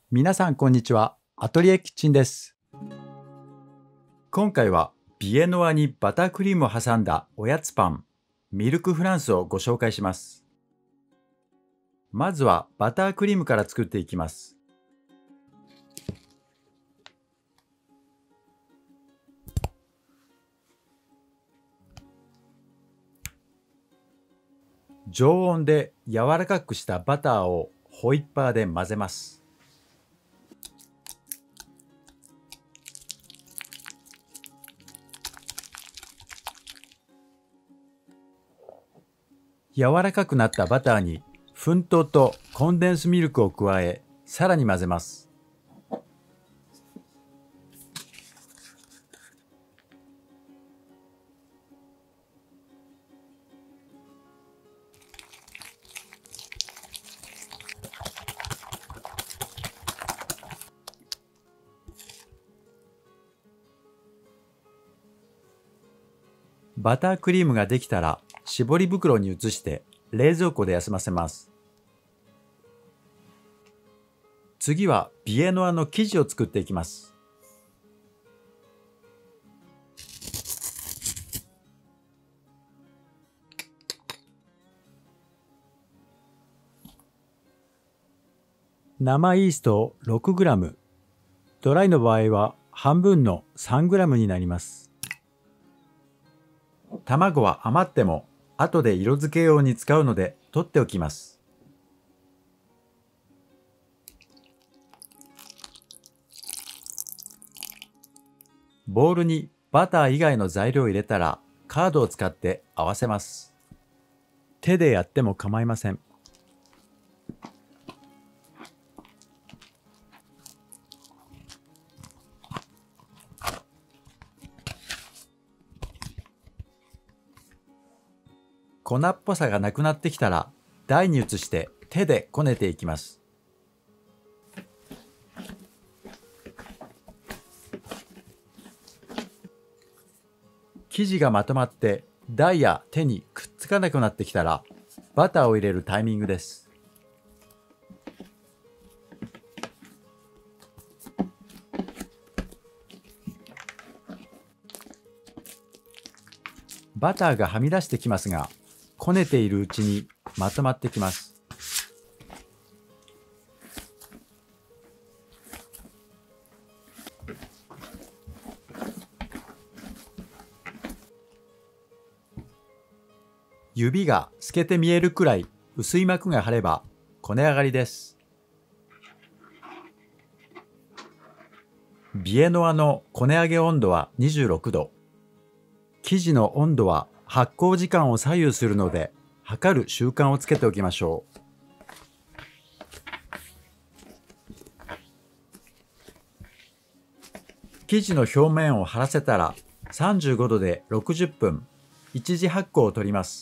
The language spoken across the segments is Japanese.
皆さんこんにちは。アトリエキッチンです。今回はビエノワにバタークリームを挟んだおやつパン、ミルクフランスをご紹介します。まずはバタークリームから作っていきます。常温で柔らかくしたバターをホイッパーで混ぜます。柔らかくなったバターに粉糖とコンデンスミルクを加え、さらに混ぜます。バタークリームができたら絞り袋に移して冷蔵庫で休ませます。次はビエノワの生地を作っていきます。生イースト 6g、ドライの場合は半分の 3g になります。卵は余っても後で色付け用に使うので取っておきます。ボウルにバター以外の材料を入れたらカードを使って合わせます。手でやっても構いません。粉っぽさがなくなってきたら台に移して手でこねていきます。生地がまとまって台や手にくっつかなくなってきたらバターを入れるタイミングです。バターがはみ出してきますが、こねているうちにまとまってきます。指が透けて見えるくらい薄い膜が張ればこね上がりです。ビエノワのこね上げ温度は26度。生地の温度は発酵時間を左右するので、測る習慣をつけておきましょう。生地の表面を張らせたら35度で60分、一次発酵を取ります。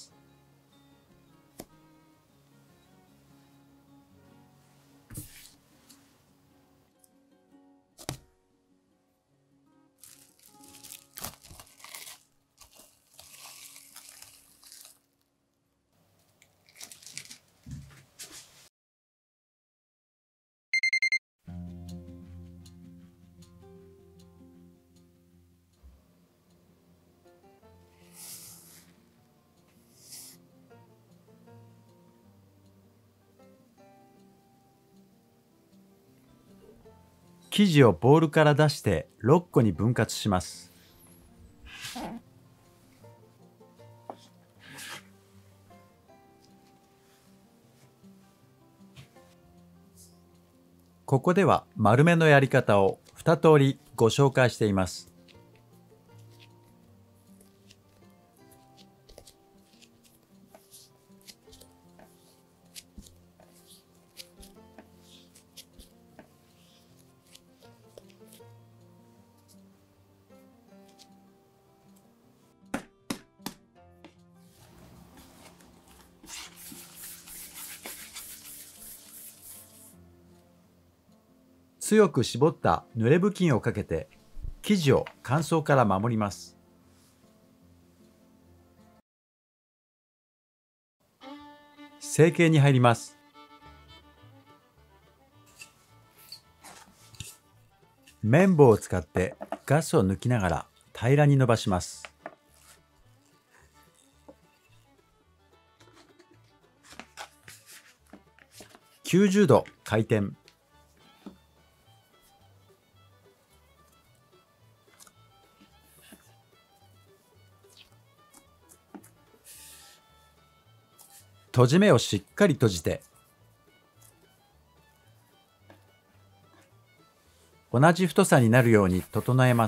生地をボウルから出して6個に分割します。ここでは丸めのやり方を2通りご紹介しています。強く絞った濡れ布巾をかけて生地を乾燥から守ります。成形に入ります。 綿棒を使ってガスを抜きながら平らに伸ばします。90度回転。閉じ目をしっかり閉じて、同じ太さになるように整えます。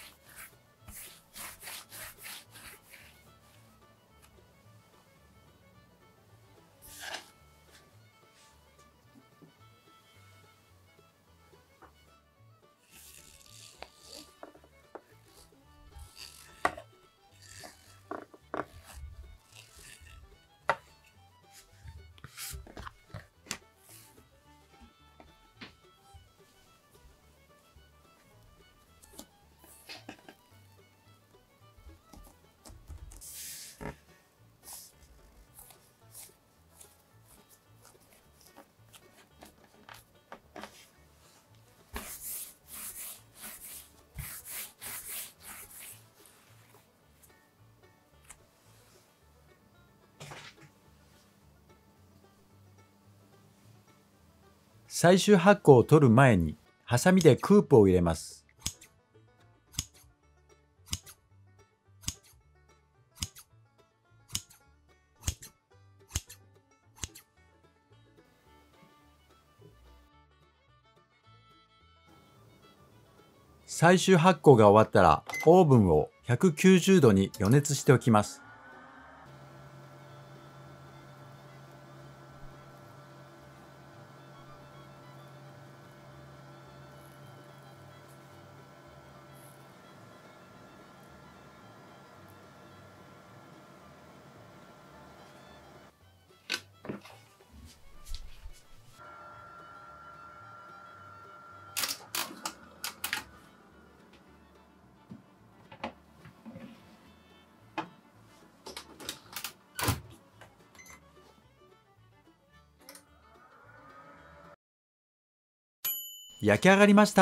最終発酵を取る前にハサミでクープを入れます。最終発酵が終わったらオーブンを190度に予熱しておきます。焼き上がりました。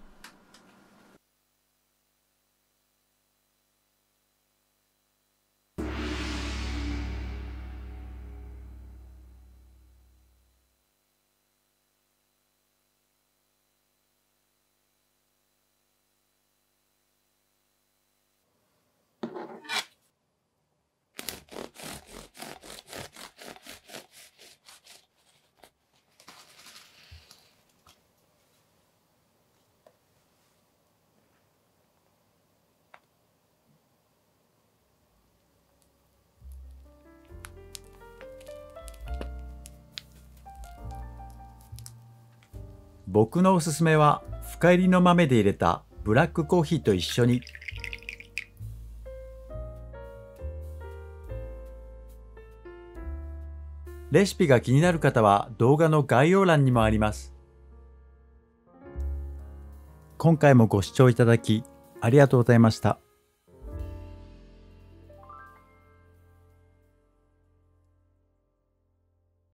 僕のおすすめは深煎りの豆で入れたブラックコーヒーと一緒に。レシピが気になる方は動画の概要欄にもあります。今回もご視聴いただきありがとうございました。